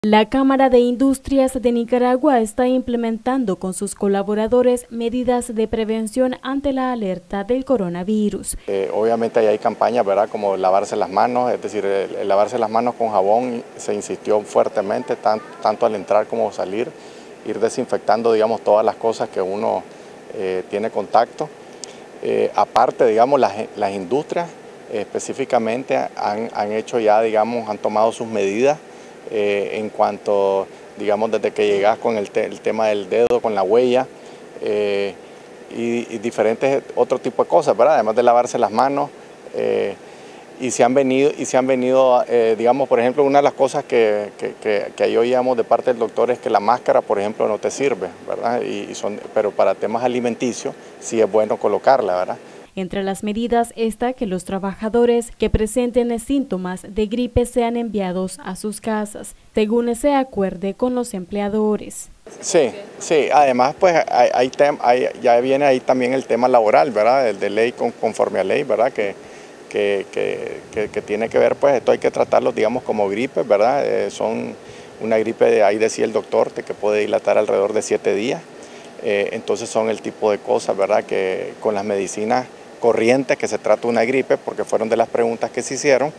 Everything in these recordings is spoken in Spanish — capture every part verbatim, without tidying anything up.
La Cámara de Industrias de Nicaragua está implementando con sus colaboradores medidas de prevención ante la alerta del coronavirus. Eh, obviamente ahí hay campañas, ¿verdad?, como lavarse las manos, es decir, el, el lavarse las manos con jabón se insistió fuertemente, tan, tanto al entrar como salir, ir desinfectando, digamos, todas las cosas que uno eh, tiene contacto. Eh, aparte, digamos, las, las industrias eh, específicamente han, han hecho ya, digamos, han tomado sus medidas. Eh, en cuanto, digamos, desde que llegas con el, te el tema del dedo, con la huella eh, y, y diferentes otro tipo de cosas, ¿verdad? Además de lavarse las manos eh, y se han venido, y se han venido eh, digamos, por ejemplo, una de las cosas que, que, que, que ahí oíamos de parte del doctor es que la máscara, por ejemplo, no te sirve, ¿verdad? Y, y son, pero para temas alimenticios sí es bueno colocarla, ¿verdad? Entre las medidas está que los trabajadores que presenten síntomas de gripe sean enviados a sus casas, según se acuerde con los empleadores. Sí, sí, además pues hay, hay tem, hay, ya viene ahí también el tema laboral, ¿verdad? El de ley con, conforme a ley, ¿verdad? Que, que, que, que, que tiene que ver, pues esto hay que tratarlo, digamos, como gripe, ¿verdad? Eh, son una gripe, de, ahí decía el doctor, de que puede dilatar alrededor de siete días. Eh, entonces son el tipo de cosas, ¿verdad?, que con las medicinas corrientes que se trata una gripe, porque fueron de las preguntas que se hicieron.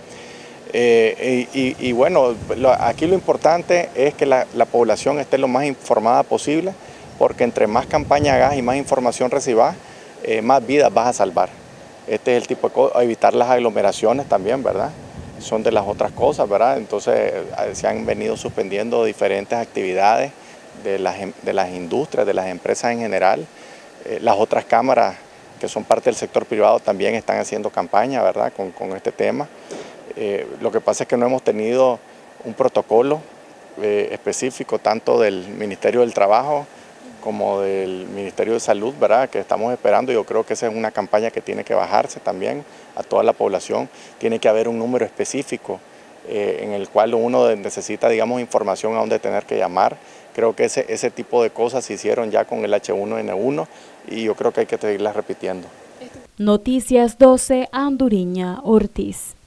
Eh, y, y, y bueno, lo, aquí lo importante es que la, la población esté lo más informada posible, porque entre más campaña hagas y más información recibas, eh, más vidas vas a salvar. Este es el tipo de cosas, evitar las aglomeraciones también, ¿verdad? Son de las otras cosas, ¿verdad? Entonces se han venido suspendiendo diferentes actividades de las, de las industrias, de las empresas en general. Eh, las otras cámaras que son parte del sector privado también están haciendo campaña, ¿verdad?, con, con este tema. Eh, lo que pasa es que no hemos tenido un protocolo eh, específico tanto del Ministerio del Trabajo como del Ministerio de Salud, ¿verdad?, que estamos esperando. Yo creo que esa es una campaña que tiene que bajarse también a toda la población. Tiene que haber un número específico eh, en el cual uno necesita, digamos, información a dónde tener que llamar. Creo que ese, ese tipo de cosas se hicieron ya con el H uno N uno y yo creo que hay que seguirlas repitiendo. Noticias doce, Anduriña Ortiz.